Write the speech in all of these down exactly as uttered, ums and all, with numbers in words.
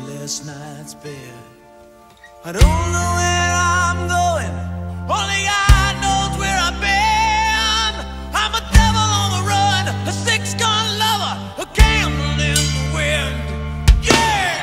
last night's bed. I don't know where I'm going, only God knows where I've been. I'm a devil on the run, a six-gun lover, a candle in the wind. Yeah!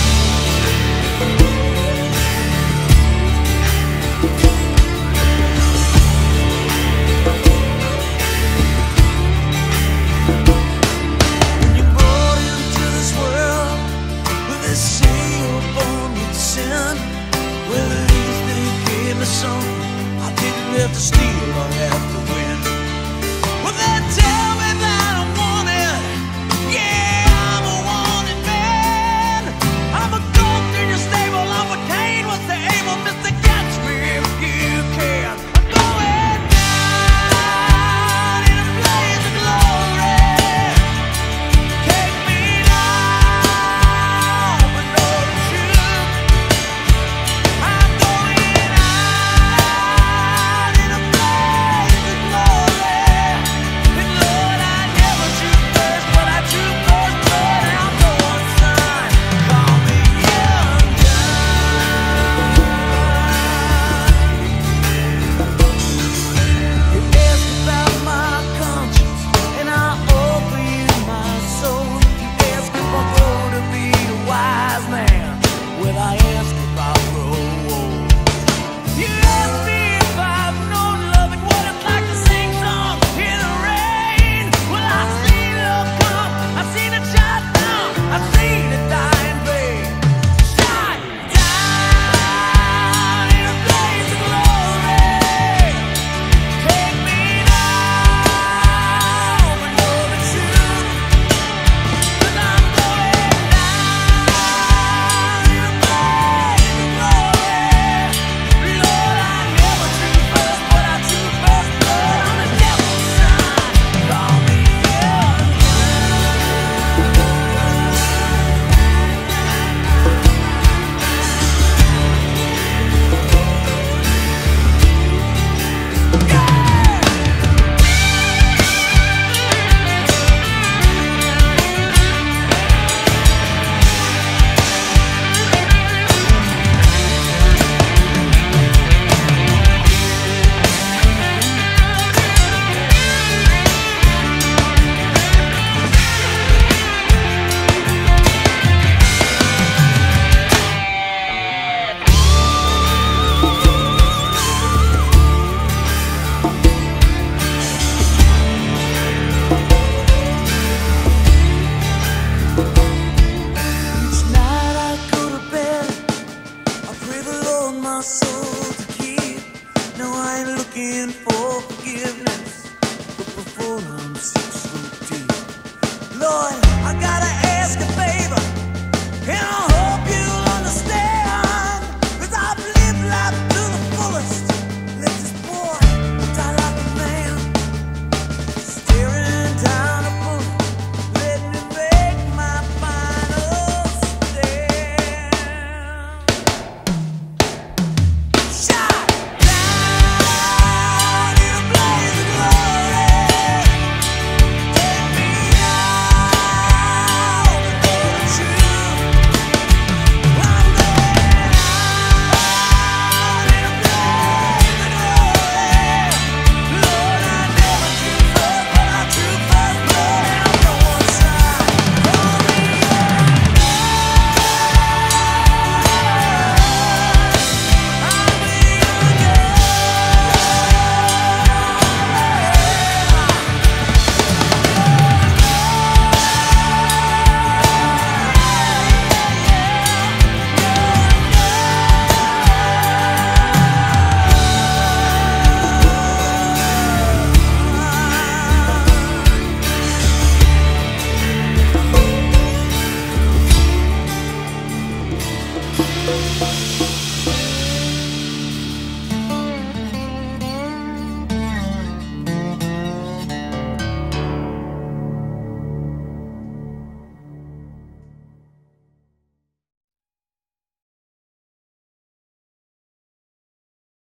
When you're brought into this world with this seal upon your sin, well, at least they gave me something. I didn't have to steal or have to win. Well, they tell me that I'm wanted. Yeah, I'm a wanted man. I'm a goat in your stable. I'm a Cain. What's the aim of Mister Catch Me if you can? I'm going down in a blaze of glory. Take me now, but know the truth. I'm going out in a blaze of glory. And Lord, I never shoot first, but I shoot first blood. I'm going son. Call me young gun. You ask about my conscience, and I offer you my soul. You ask if I grow to be a wise man. Well, I ask if I grow old. You ask me if I've known love and what it's like to sing songs in the rain. Well, I've seen love come, I've seen it shut down, I've seen it die in vain. Shut down in a blaze of glory. Take me now, but know the truth. 'Cause I'm going down in a blaze of glory. Lord, I never shoot first, but I shoot first blood. I'm the devil's son. Call me young Each night I go to bed, I pray the Lord my soul to keep. No, I ain't looking for forgiveness, but before I'm six foot deep. Lord, I gotta ask a favor, and